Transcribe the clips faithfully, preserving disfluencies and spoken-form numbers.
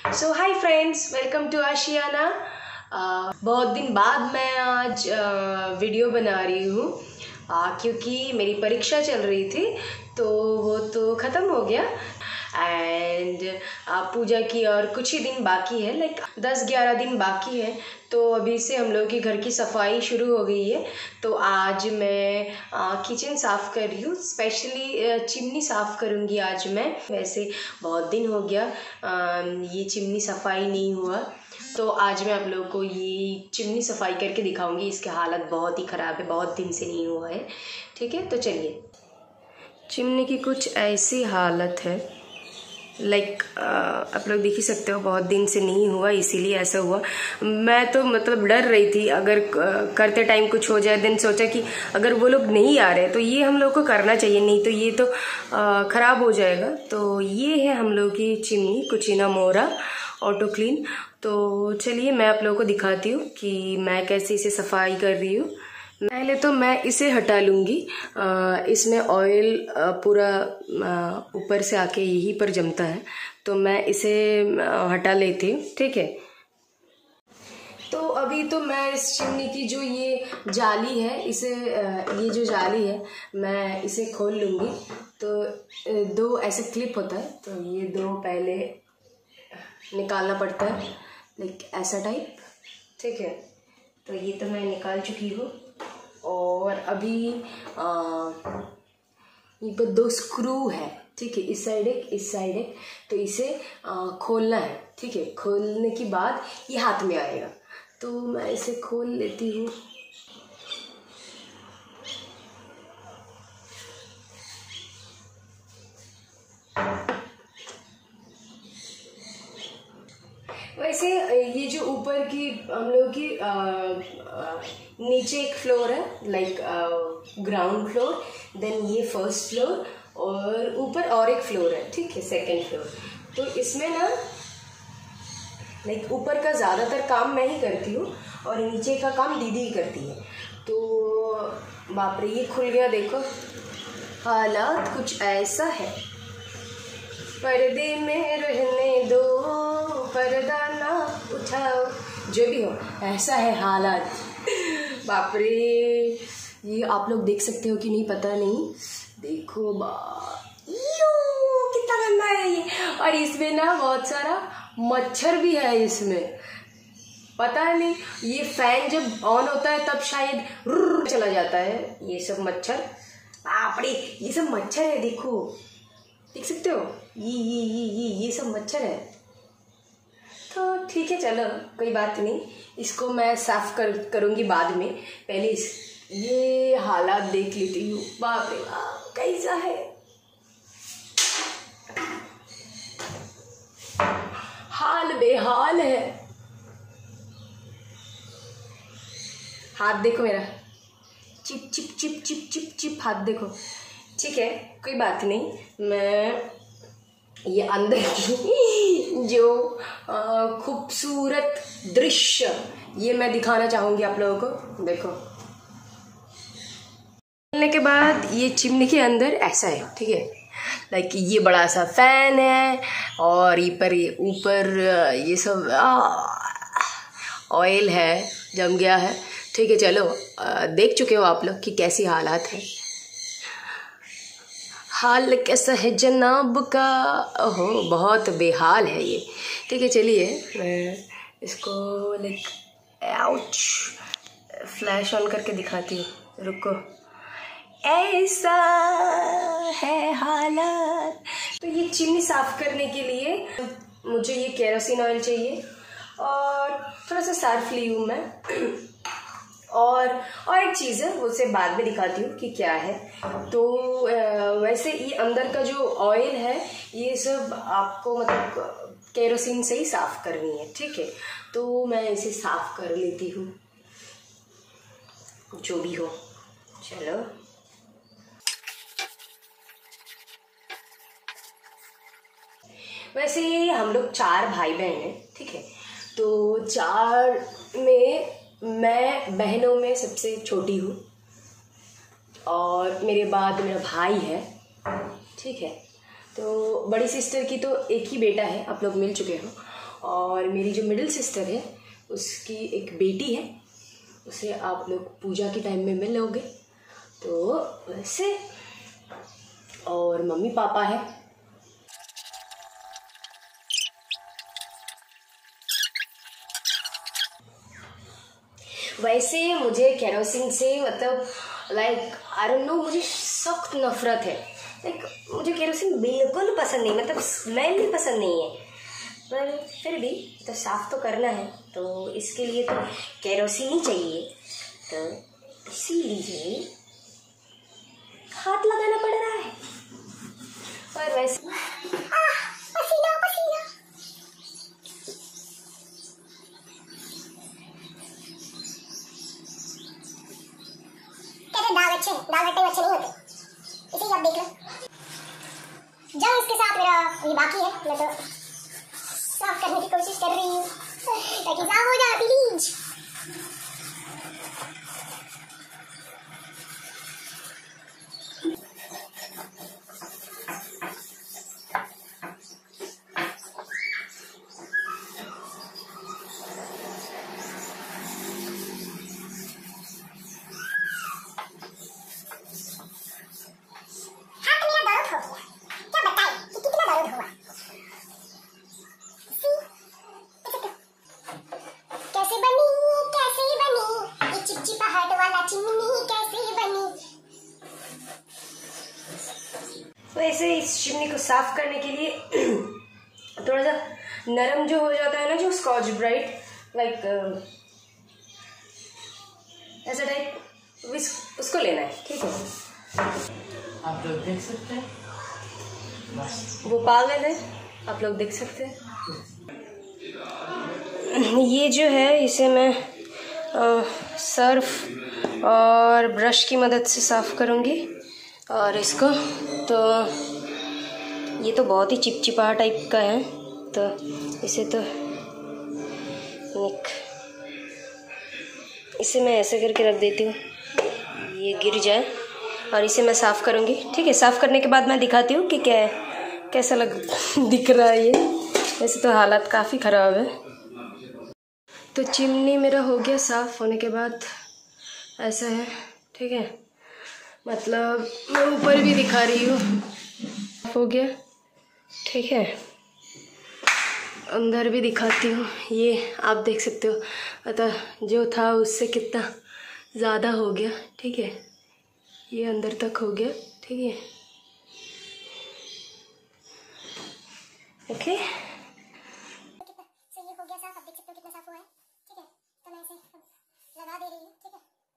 So hi friends, welcome to Ashiyana. बहुत दिन बाद मैं आज uh, वीडियो बना रही हूँ uh, क्योंकि मेरी परीक्षा चल रही थी तो वो तो ख़त्म हो गया एंड uh, पूजा की और कुछ ही दिन बाकी है, लाइक दस ग्यारह दिन बाकी है। तो अभी से हम लोग की घर की सफाई शुरू हो गई है। तो आज मैं किचन साफ़ कर रही हूँ, स्पेशली चिमनी साफ़ करूँगी आज मैं। वैसे बहुत दिन हो गया आ, ये चिमनी सफाई नहीं हुआ, तो आज मैं आप लोगों को ये चिमनी सफाई करके दिखाऊंगी। इसकी हालत बहुत ही ख़राब है, बहुत दिन से नहीं हुआ है। ठीक है, तो चलिए। चिमनी की कुछ ऐसी हालत है, लाइक like, आप लोग देख ही सकते हो, बहुत दिन से नहीं हुआ इसीलिए ऐसा हुआ। मैं तो मतलब डर रही थी अगर करते टाइम कुछ हो जाए, देन सोचा कि अगर वो लोग नहीं आ रहे तो ये हम लोग को करना चाहिए, नहीं तो ये तो ख़राब हो जाएगा। तो ये है हम लोग की चिमनी कुचीना मोरा ऑटो क्लीन। तो चलिए मैं आप लोगों को दिखाती हूँ कि मैं कैसे इसे सफाई कर रही हूँ। पहले तो मैं इसे हटा लूँगी। इसमें ऑयल पूरा ऊपर से आके यहीं पर जमता है, तो मैं इसे हटा लेती हूँ। ठीक है, तो अभी तो मैं इस चिमनी की जो ये जाली है, इसे ये जो जाली है मैं इसे खोल लूँगी। तो दो ऐसे क्लिप होता है, तो ये दो पहले निकालना पड़ता है, लाइक ऐसा टाइप। ठीक है, तो ये तो मैं निकाल चुकी हूँ। और अभी ये पर दो स्क्रू है, ठीक है, इस साइड एक, इस साइड एक। तो इसे आ, खोलना है। ठीक है, खोलने के बाद ये हाथ में आएगा, तो मैं इसे खोल लेती हूँ। वैसे ये जो ऊपर की हम लोग की आ, आ, नीचे एक फ्लोर है, लाइक ग्राउंड फ्लोर, देन ये फर्स्ट फ्लोर, और ऊपर और एक फ्लोर है। ठीक है, सेकंड फ्लोर। तो इसमें ना लाइक ऊपर का ज़्यादातर काम मैं ही करती हूँ और नीचे का काम दीदी ही करती है। तो बाप रे, ये खुल गया, देखो हालात कुछ ऐसा है। पर्दे में रहने दो, पर्दा ना उठाओ, जो भी हो ऐसा है हालात। बाप रे, ये आप लोग देख सकते हो कि नहीं पता नहीं, देखो बा कितना गंदा है ये। और इसमें ना बहुत सारा मच्छर भी है इसमें, पता नहीं ये फैन जब ऑन होता है तब शायद चला जाता है ये सब मच्छर। बाप रे, ये सब मच्छर है, देखो देख सकते हो, ये ये ये ये ये सब मच्छर है। तो ठीक है, चलो कोई बात नहीं, इसको मैं साफ कर करूँगी बाद में। पहले इस ये हालात देख लेती हूँ। बाप रे बाप, कैसा है हाल, बेहाल है। हाथ देखो मेरा, चिप चिप चिप चिप चिप चिप हाथ देखो। ठीक है, कोई बात नहीं, मैं ये अंदर की जो खूबसूरत दृश्य ये मैं दिखाना चाहूँगी आप लोगों को। देखो, खोलने के बाद ये चिमनी के अंदर ऐसा है। ठीक है, लाइक ये बड़ा सा फैन है और ये पर ये ऊपर ये सब ऑयल है, जम गया है। ठीक है, चलो देख चुके हो आप लोग कि कैसी हालात है। हाल कैसा है जनाब का, ओहो बहुत बेहाल है ये। ठीक है, चलिए मैं इसको लाइक आउच फ्लैश ऑन करके दिखाती हूँ, रुको। ऐसा है हालात। तो ये चिमनी साफ करने के लिए मुझे ये केरोसिन ऑयल चाहिए और थोड़ा सा सर्फ ली हूँ मैं। और और एक चीज़ है, उसे बाद में दिखाती हूँ कि क्या है। तो वैसे ये अंदर का जो ऑयल है ये सब आपको मतलब केरोसिन से ही साफ़ करनी है। ठीक है, तो मैं इसे साफ़ कर लेती हूँ, जो भी हो। चलो, वैसे हम लोग चार भाई बहन हैं। ठीक है, तो चार में मैं बहनों में सबसे छोटी हूँ और मेरे बाद मेरा भाई है। ठीक है, तो बड़ी सिस्टर की तो एक ही बेटा है, आप लोग मिल चुके हो। और मेरी जो मिडिल सिस्टर है उसकी एक बेटी है, उसे आप लोग पूजा के टाइम में मिलोगे। तो वैसे और मम्मी पापा है। वैसे मुझे केरोसिन से मतलब लाइक आई डोंट नो, मुझे सख्त नफरत है। लाइक मुझे केरोसिन बिल्कुल पसंद नहीं, मतलब स्मेल भी पसंद नहीं है, पर फिर भी तो साफ़ तो करना है, तो इसके लिए तो केरोसिन ही चाहिए, तो इसीलिए हाथ लगाना पड़ रहा है। और वैसे पसीना पसीना दाग अच्छे दाग हटे अच्छे नहीं होते, इसे आप देख लो। जब इसके साथ मेरा ये बाकी है, मैं तो साफ करने की कोशिश कर रही हूँ ताकि साफ हो जाए प्लीज। वैसे इस चिमनी को साफ करने के लिए थोड़ा सा नरम जो हो जाता है ना, जो स्कॉच ब्राइट लाइक ऐसा टाइप उसको लेना है, ठीक है। आप लोग देख सकते हैं, वो पागल है, आप लोग देख सकते हैं। ये जो है इसे मैं आ, सर्फ और ब्रश की मदद से साफ करूँगी। और इसको तो ये तो बहुत ही चिपचिपा टाइप का है, तो इसे तो एक इसे मैं ऐसे करके रख देती हूँ, ये गिर जाए, और इसे मैं साफ़ करूँगी, ठीक है। साफ़ करने के बाद मैं दिखाती हूँ कि क्या कैसा लग दिख रहा है ये। वैसे तो हालत काफ़ी ख़राब है। तो चिमनी मेरा हो गया साफ़ होने के बाद ऐसा है, ठीक है। मतलब मैं ऊपर भी दिखा रही हूँ, हो गया, ठीक है। अंदर भी दिखाती हूँ, ये आप देख सकते हो, अतः जो था उससे कितना ज़्यादा हो गया, ठीक है। ये अंदर तक हो गया, ठीक है, ओके। सो ये हो गया साफ, आप देख सकते हो कितना साफ हुआ है, ठीक है। तो मैं इसे लगा दे रही हूँ, ठीक है।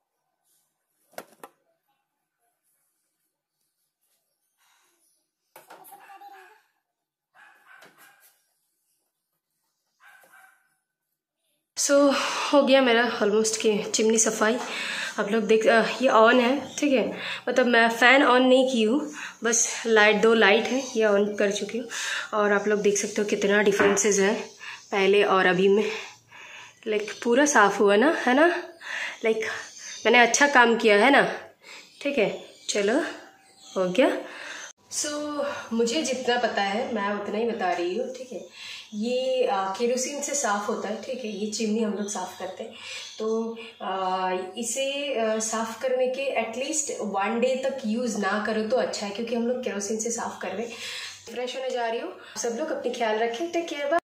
सो so, हो गया मेरा ऑलमोस्ट की चिमनी सफाई। आप लोग देख, ये ऑन है, ठीक है। मतलब मैं फ़ैन ऑन नहीं की हूँ, बस लाइट दो लाइट है ये ऑन कर चुकी हूँ। और आप लोग देख सकते हो कितना डिफरेंसेस है पहले और अभी में। लाइक पूरा साफ़ हुआ ना, है ना। लाइक मैंने अच्छा काम किया है ना, ठीक है। चलो हो गया। सो so, मुझे जितना पता है मैं उतना ही बता रही हूँ, ठीक है। ये केरोसिन से साफ़ होता है, ठीक है। ये चिमनी हम लोग साफ़ करते हैं, तो आ, इसे आ, साफ़ करने के एटलीस्ट वन डे तक यूज़ ना करो तो अच्छा है, क्योंकि हम लोग केरोसिन से साफ़ कर रहे हैं। फ्रेश होने जा रही हूँ, सब लोग अपनी ख्याल रखें, टेक केयर।